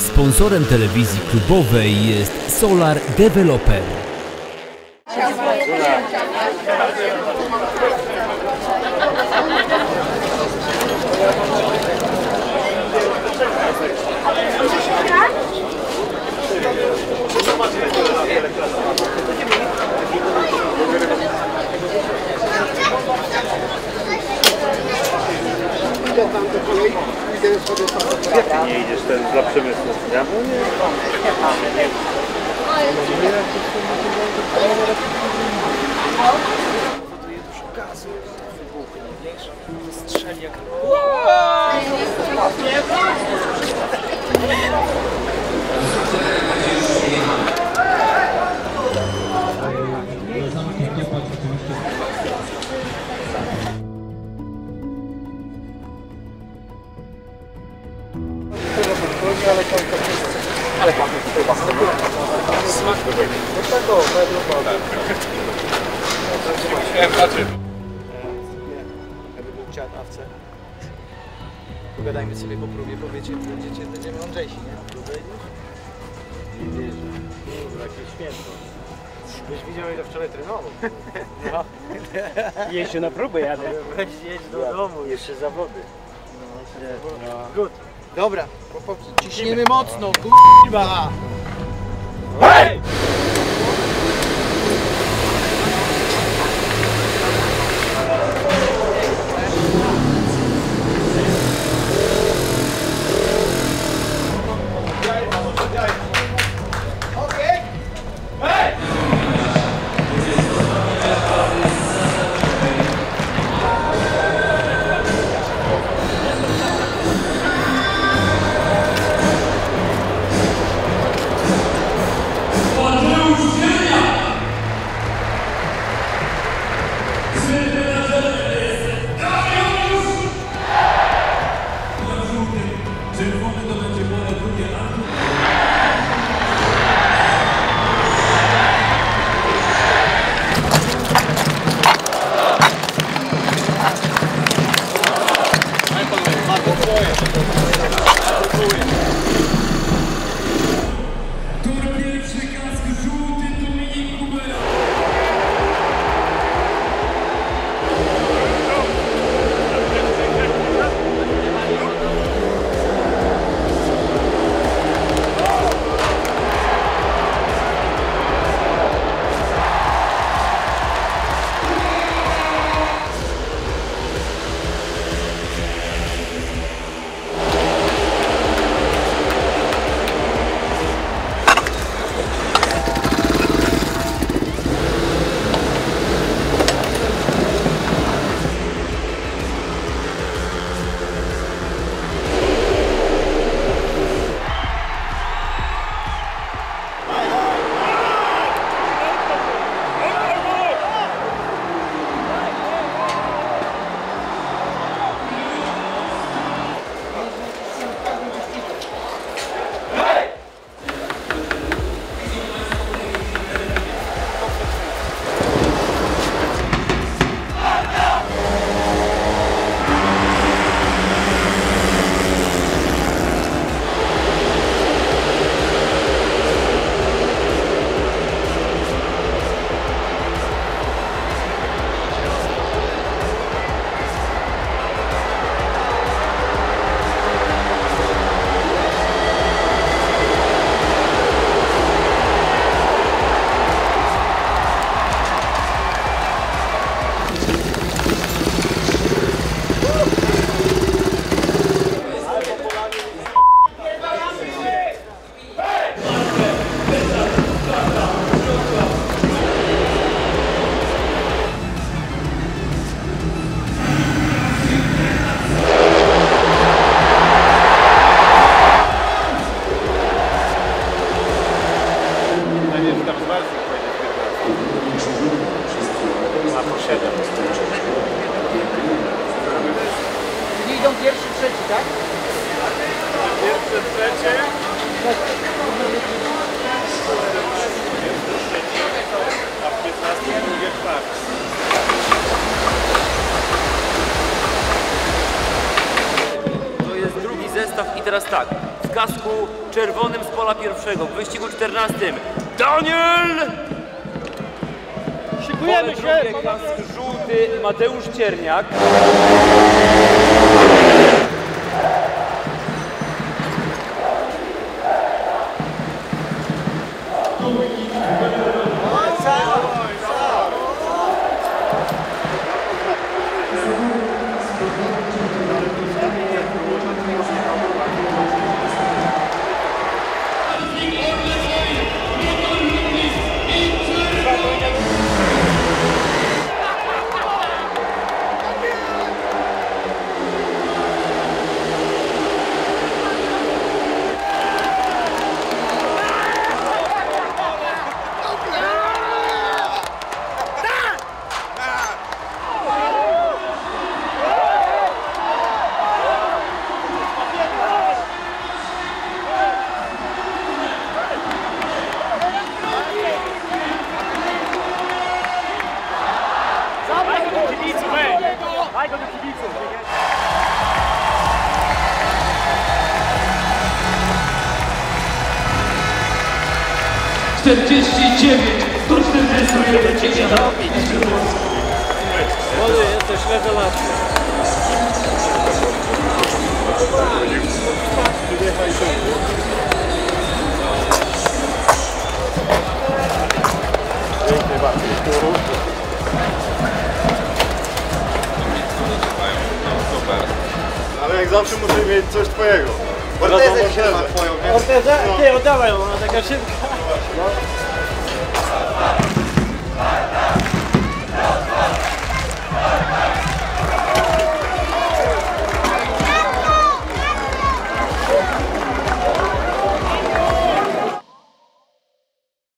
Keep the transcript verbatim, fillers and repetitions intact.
Sponsorem telewizji klubowej jest Solar Developer. Nie idziesz ten dla przemysłu, ja? No nie, nie, powoduje dużo gazu, wybuchnie, większa strzeli jak... Ale pan chyba smak do tego. Do tego, jakby był chciał awce. Pogadajmy sobie po próbie, powiecie, będziecie, będziemy mądrzejsi, nie? Próbę idziesz? Nie wierzę. Jakie święto. Byś widział, ile wczoraj trenował. No. jeźdź na próbę, jadę. Weź jedź do domu. Jeszcze zawody. No. Good. Dobra, ciśniemy mocno, kurwa! Hej! Czyli idą pierwszy, trzeci, tak? Pierwsze, trzecie. A w piętnastym drugie, czwarte. To jest drugi zestaw i teraz tak. w kasku czerwonym z pola pierwszego. W wyścigu czternastym Daniel! Szykujemy się, drugie, kask żółty Mateusz Cierniak. czterdzieści dziewięć, sto czterdzieści jeden, dziesięć. Młody, jesteś rewelacja. Pięknie bardzo. Ale jak zawsze muszę mieć coś twojego. Ortezę ma twoją. Orteza? Ty, oddawaj ją, ona taka szybka.